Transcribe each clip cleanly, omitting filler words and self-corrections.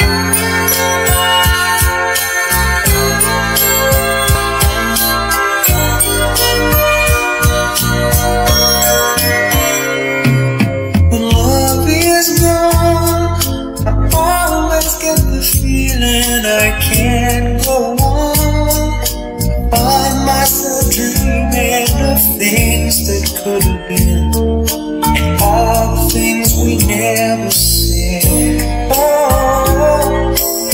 I can't go on. Find myself dreaming of things that could have been, and all the things we never said. Oh,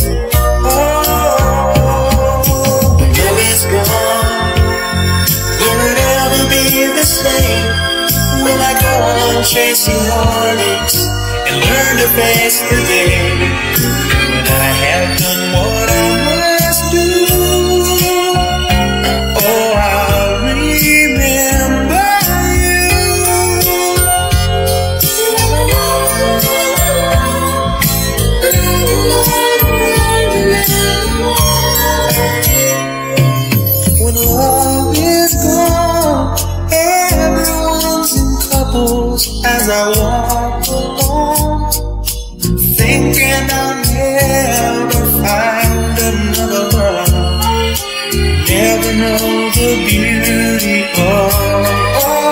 the love is gone. Will it ever be the same? Will I go on chasing heartaches and learn to face the day when I have done what I must do? Oh, I'll remember you. When love is gone, everyone's in couples as I walk alone, thinking I'll never find another love, never know the beauty of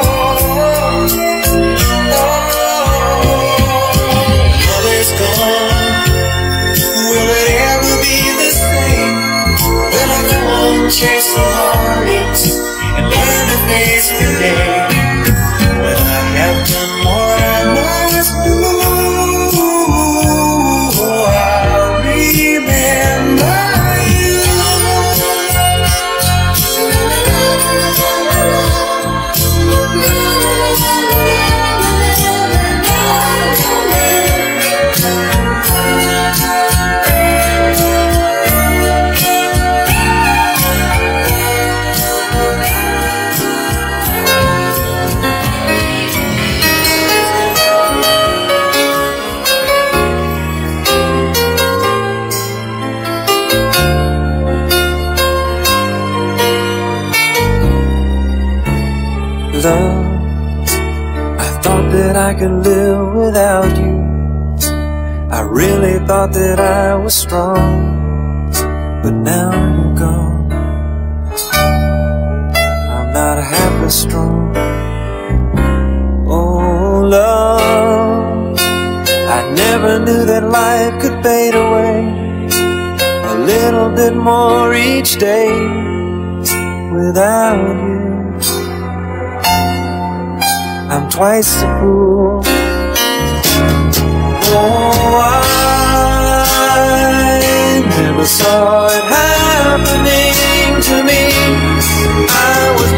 love is gone. Will it ever be the same? Will I go on chasing heartaches and learn to face the day when I have done what I must do? Love, I thought that I could live without you. I really thought that I was strong, but now you're gone. I'm not half as strong. Oh, love, I never knew that life could fade away a little bit more each day without you. I'm twice the fool. Oh, I never saw it happening to me. I was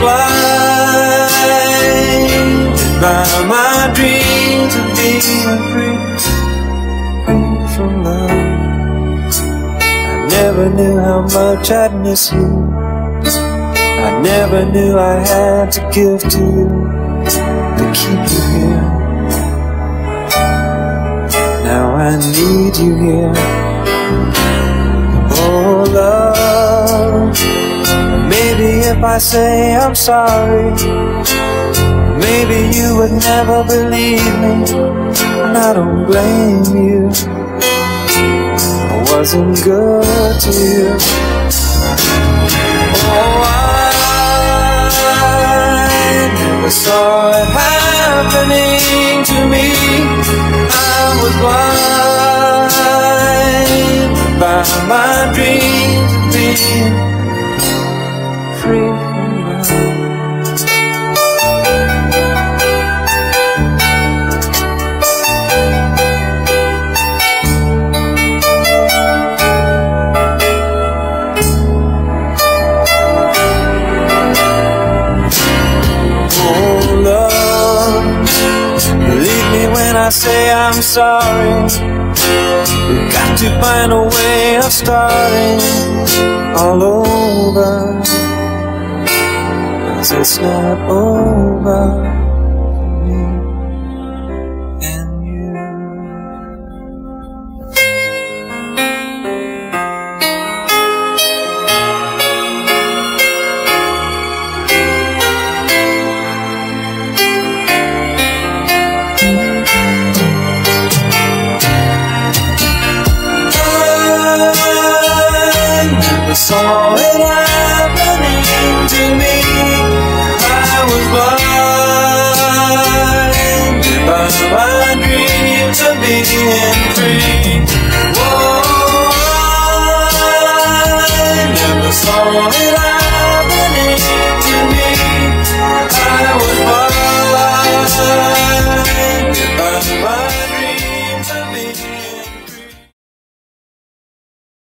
blinded by my dreams of being free, free from love. I never knew how much I'd miss you. I never knew I had to give to you to keep you here. Now I need you here. Oh, love, maybe if I say I'm sorry, maybe you would never believe me, and I don't blame you. I wasn't good to you. Oh, I never saw it happening to me. I was blinded by my dreams of being free from love. I say I'm sorry. We've got to find a way of starting all over, 'cause it's not over. saw it happening to me. I was blinded by my dreams of being